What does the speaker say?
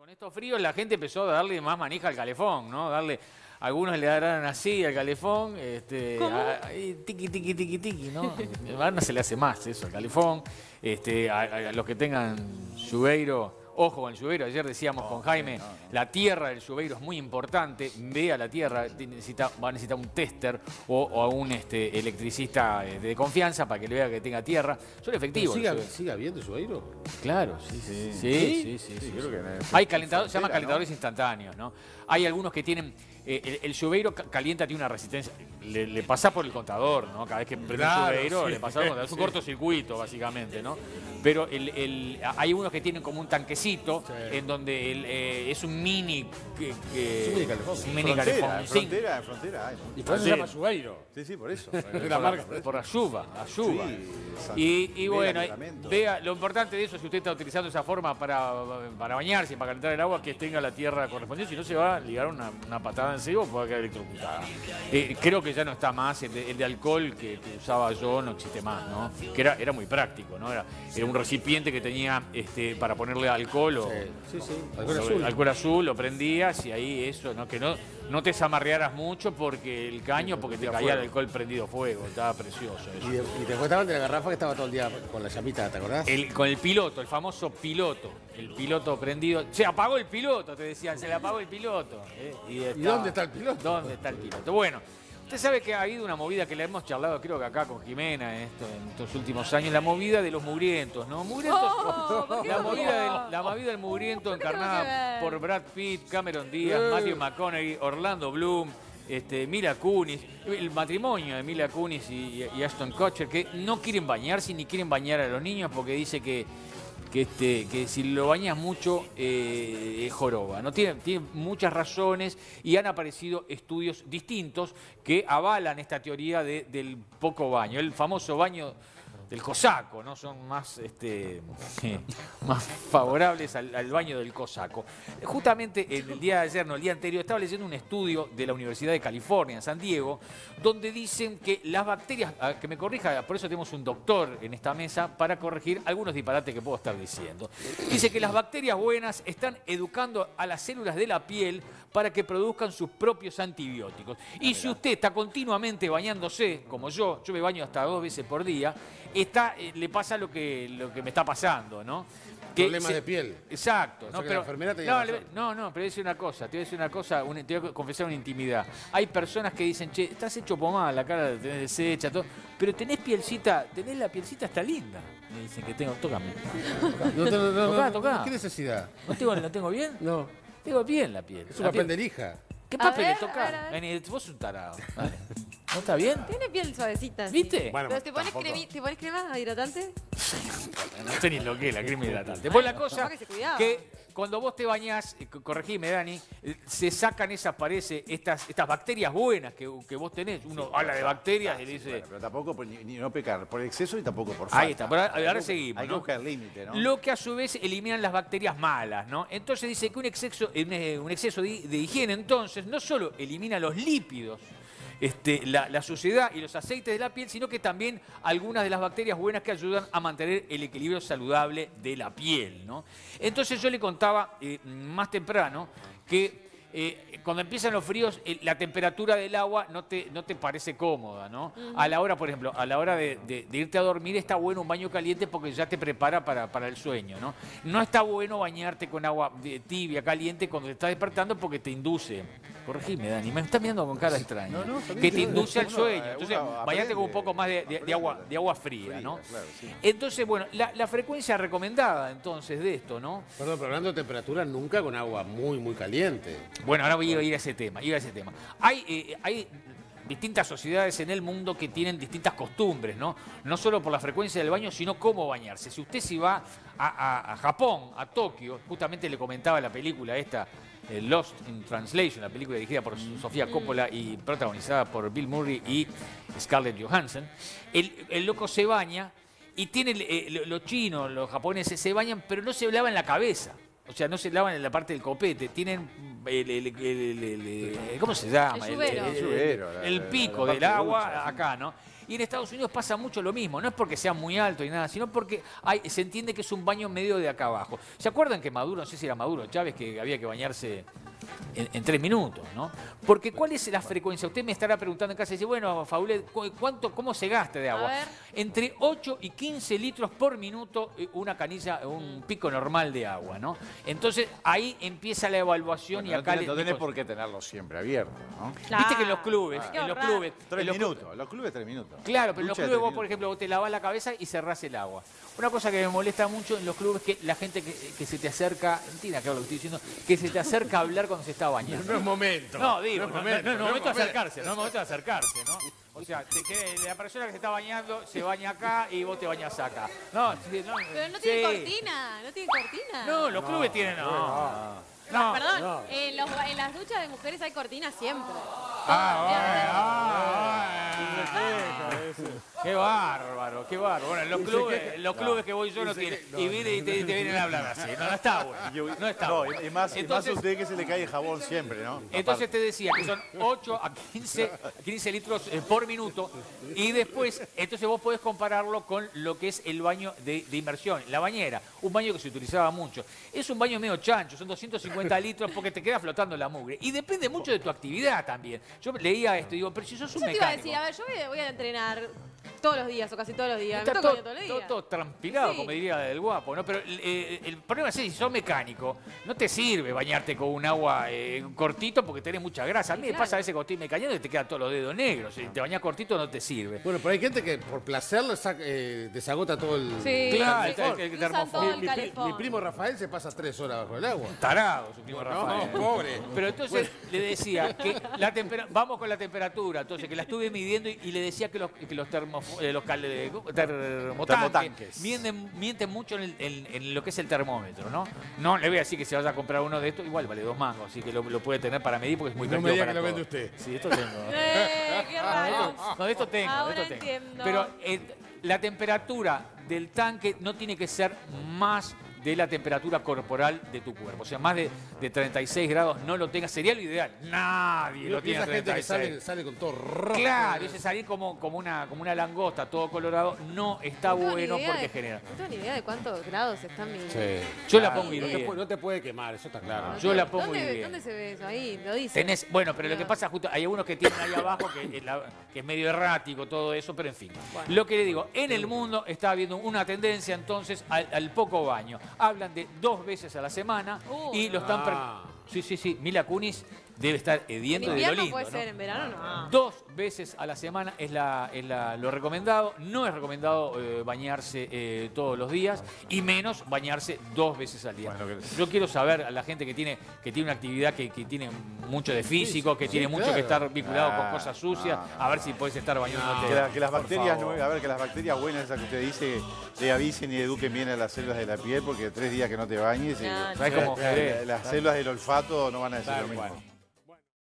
Con estos fríos la gente empezó a darle más manija al calefón, ¿no? Algunos le darán así al calefón, tiqui, tiqui, tiqui, tiqui, ¿no? Ahora no se le hace más eso al calefón. A los que tengan lluveiro, ojo con el lluveiro, ayer decíamos con Jaime, la tierra del lluveiro es muy importante, vea la tierra, va a necesitar un tester o a un electricista de confianza para que le vea que tenga tierra. Son efectivos. ¿Sigue habiendo lluveiro? Claro, sí. Creo que Hay calentadores, se llaman calentadores instantáneos, ¿no? Hay algunos que tienen, el lluveiro calienta, tiene una resistencia, le pasa por el contador, ¿no? Cada vez que prende el lluveiro, le pasa por el contador. Es un cortocircuito, básicamente, ¿no? Pero hay unos que tienen como un tanquecito, en donde es un mini... es un mini calefón. Un mini calefón. En frontera hay. Y por eso se llama lluveiro. Sí, por eso. Por ayuda. Sí, Y bueno, vea, lo importante de eso, si usted está utilizando esa forma para bañarse y para calentar el agua, que tenga la tierra correspondiente, si no se va a ligar una patada en seco o puede quedar electrocutada. Creo que ya no está más, el de alcohol que usaba yo no existe más, ¿no? Que era muy práctico, ¿no? Era un recipiente que tenía para ponerle alcohol o alcohol azul, lo prendías y ahí eso, ¿no? Que no te zamarrearas mucho porque el caño, porque te caía el alcohol prendido fuego, estaba precioso eso. Y te contaban de la garrafa que estaba todo el día con la llamita, ¿te acordás? Con el piloto, el famoso piloto, el piloto prendido. Se apagó el piloto, te decían, se le apagó el piloto. ¿Y dónde está el piloto? ¿Dónde está el piloto? Bueno, usted sabe que ha habido una movida que la hemos charlado, creo que acá con Jimena en estos últimos años, la movida de los mugrientos, ¿no? La movida del mugriento encarnada por Brad Pitt, Cameron Díaz, Matthew McConaughey, Orlando Bloom, Mila Kunis, el matrimonio de Mila Kunis y Ashton Kutcher, que no quieren bañarse ni quieren bañar a los niños porque dice que si lo bañas mucho es joroba, ¿no? Tiene muchas razones y han aparecido estudios distintos que avalan esta teoría del poco baño, el famoso baño del cosaco, ¿no? Son más favorables al baño del cosaco. Justamente el día de ayer, no, el día anterior, estaba leyendo un estudio de la Universidad de California, en San Diego, donde dicen que las bacterias, que me corrija, por eso tenemos un doctor en esta mesa, para corregir algunos disparates que puedo estar diciendo. Dice que las bacterias buenas están educando a las células de la piel para que produzcan sus propios antibióticos. Y si usted está continuamente bañándose, como yo me baño hasta 2 veces por día, le pasa lo que me está pasando, ¿no? Problemas de piel. Exacto. O sea, la enfermera tenía razón. No, pero te voy a decir una cosa, te voy a confesar una intimidad. Hay personas que dicen, che, estás hecho pomada, la cara la tenés deshecha, todo, pero tenés la pielcita está linda. Me dicen que tengo, tócame. Tocá. ¿Qué necesidad? ¿No tengo bien? No. Tengo bien la piel. Es un papel de lija. ¿Qué papel le toca? Vení, vos sos un tarado. Vale. ¿No está bien? Tiene piel suavecita. ¿Viste? Bueno, ¿Pero te pones crema hidratante? No sé ni lo que es la crema hidratante. Después la cosa que se cuidaba. que cuando vos te bañás, corregime Dani, se sacan estas bacterias buenas que vos tenés. Uno habla de bacterias y dice... Bueno, pero tampoco ni no pecar por exceso y tampoco por falta. Ahí está, pero ahora seguimos. Hay que buscar el límite, ¿no? Lo que a su vez eliminan las bacterias malas, ¿no? Entonces dice que un exceso de higiene, entonces, no solo elimina los lípidos, la suciedad y los aceites de la piel, sino que también algunas de las bacterias buenas que ayudan a mantener el equilibrio saludable de la piel, ¿no? Entonces yo le contaba más temprano que cuando empiezan los fríos, la temperatura del agua no te parece cómoda, ¿no? A la hora, por ejemplo, a la hora de irte a dormir está bueno un baño caliente porque ya te prepara para el sueño, ¿no? No está bueno bañarte con agua tibia, caliente, cuando te estás despertando porque te induce. Corregime, Dani, me estás mirando con cara extraña. Que te induce al sueño. Entonces, bañate con un poco más de agua fría, ¿no? Claro, sí. Entonces, bueno, la frecuencia recomendada entonces de esto, ¿no? Perdón, pero hablando de temperatura, nunca con agua muy, muy caliente. Bueno, ahora voy a ir a ese tema. Hay distintas sociedades en el mundo que tienen distintas costumbres, ¿no? No solo por la frecuencia del baño, sino cómo bañarse. Si usted se va a Japón, a Tokio, justamente le comentaba la película esta, Lost in Translation, la película dirigida por Sofía Coppola y protagonizada por Bill Murray y Scarlett Johansson, el loco se baña y tiene los chinos, los japoneses se bañan, pero no se lavan la cabeza. O sea, no se lavan en la parte del copete, tienen ¿cómo se llama? El lluvero. El pico del agua acá, ¿no? Y en Estados Unidos pasa mucho lo mismo. No es porque sea muy alto y nada, sino porque se entiende que es un baño medio de acá abajo. ¿Se acuerdan que Maduro, no sé si era Maduro, Chávez, que había que bañarse en 3 minutos, ¿no? Porque ¿cuál es la frecuencia? Usted me estará preguntando en casa y dice, bueno, Faulet, ¿cómo se gasta de agua? A ver. Entre 8 y 15 litros por minuto una canilla, un pico normal de agua, ¿no? Entonces ahí empieza la evaluación. Bueno, y acá no tenés por qué tenerlo siempre abierto, ¿no? Viste que en los clubes, Qué en los horror. clubes... 3 minutos, los clubes 3 minutos. Claro, pero en los Ducha de clubes 3 vos, por minutos. ejemplo, vos te lavás la cabeza y cerrás el agua. Una cosa que me molesta mucho en los clubes es que la gente que se te acerca, mentira, claro lo que estoy diciendo, que se te acerca a hablar cuando se está bañando. No es momento. No, digo, no es no momento de acercarse, no es momento de acercarse, ¿no? O sea, la persona que se está bañando se baña acá y vos te bañas acá. No, Pero no sí. tiene cortina, no tiene cortina. No, los clubes tienen, no. Perdón, en las duchas de mujeres hay cortina siempre. Qué bárbaro, qué bárbaro. Bueno, en los clubes que voy yo no tienen. Y te vienen a hablar así. No está bueno. No está bueno. Y más a Entonces, usted que se le cae el jabón siempre, ¿no? Entonces te decía que son 8 a 15 litros por minuto y después, entonces vos podés compararlo con lo que es el baño de inmersión, la bañera, un baño que se utilizaba mucho. Es un baño medio chancho, son 250 litros porque te queda flotando la mugre y depende mucho de tu actividad también. Yo leía esto y digo, pero si sos un Yo te iba a mecánico. decir, a ver, yo voy a entrenar todos los días o casi todos los días. Está Me toco todos los días. todo transpirado, Sí. como diría el guapo, ¿no? Pero el problema es que si sos mecánico, no te sirve bañarte con un agua cortito porque tenés mucha grasa. A mí me Claro. pasa a veces cuando estoy mecánico que te quedan todos los dedos negros. Si te bañás cortito no te sirve. Bueno, pero hay gente que por placer desagota todo el... Sí, Claro, sí. el Usan termofor. todo el Mi calefón. primo Rafael se pasa 3 horas bajo el agua. Tarado, su primo Rafael. No, pobre. Pero entonces le decía que vamos con la temperatura, entonces que la estuve midiendo y le decía que los termotanques mienten mucho en lo que es el termómetro, ¿no? No le voy a decir que se vaya a comprar uno de estos, igual vale 2 mangos, así que lo puede tener para medir porque es muy No me práctico diga para que lo todo. vende usted. Sí, esto tengo. Qué raro. No, de esto tengo, Ahora de esto tengo. entiendo. Pero la temperatura del tanque no tiene que ser más de la temperatura corporal de tu cuerpo. O sea, más de 36 grados no lo tengas. Sería lo ideal. Nadie lo Y tiene a esa gente que 36. sale con todo rojo. Claro, ese salir como una langosta, todo colorado, no está No tengo bueno ni idea porque de- genera. No tengo ni idea de cuántos grados están midiendo. Sí. Yo la Claro, pongo no te hirviendo. puede- no te puede quemar, eso está claro. Yo la pongo ¿Dónde, hirviendo. ¿Dónde se ve eso? Ahí, lo dice. Bueno, pero lo que pasa justo, hay algunos que tienen ahí abajo que es medio errático todo eso, pero en fin. Bueno. Lo que le digo, en el mundo está habiendo una tendencia entonces al poco baño. Hablan de 2 veces a la semana y lo están... Sí, Mila Kunis debe estar En hediendo de lo invierno lindo, puede ¿no? ser, en verano no. 2 veces a la semana es lo recomendado. No es recomendado bañarse todos los días y menos bañarse 2 veces al día. Bueno, Yo quiero saber a la gente que tiene una actividad que tiene mucho de físico, que tiene mucho que estar vinculado con cosas sucias, a ver si puedes estar bañándote. Que las por bacterias, favor. que las bacterias buenas, esas que usted dice, le avisen y eduquen bien a las células de la piel, porque 3 días que no te bañes, Claro. ¿Sabes cómo? las células del olfato no van a decir Tal lo mismo. cual.